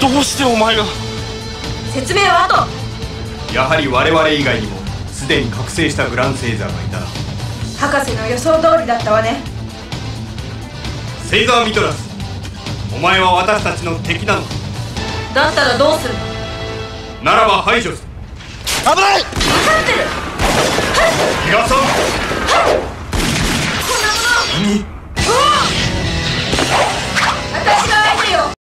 どうしてお前が。 説明は後。 やはり我々以外にもすでに覚醒したグランセイザーがいたな。 博士の予想通りだったわね。 セイザー・ミトラス、お前は私たちの敵なのか。 だったらどうするの。 ならば排除する。 危ない。 分かってる。はい。